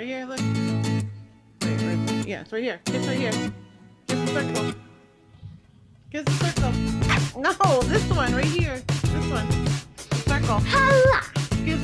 Right here, look. Wait, yeah, it's right here. Kiss right here. Kiss the circle. Kiss the circle. No, this one right here. This one. Circle. Holla! Kiss.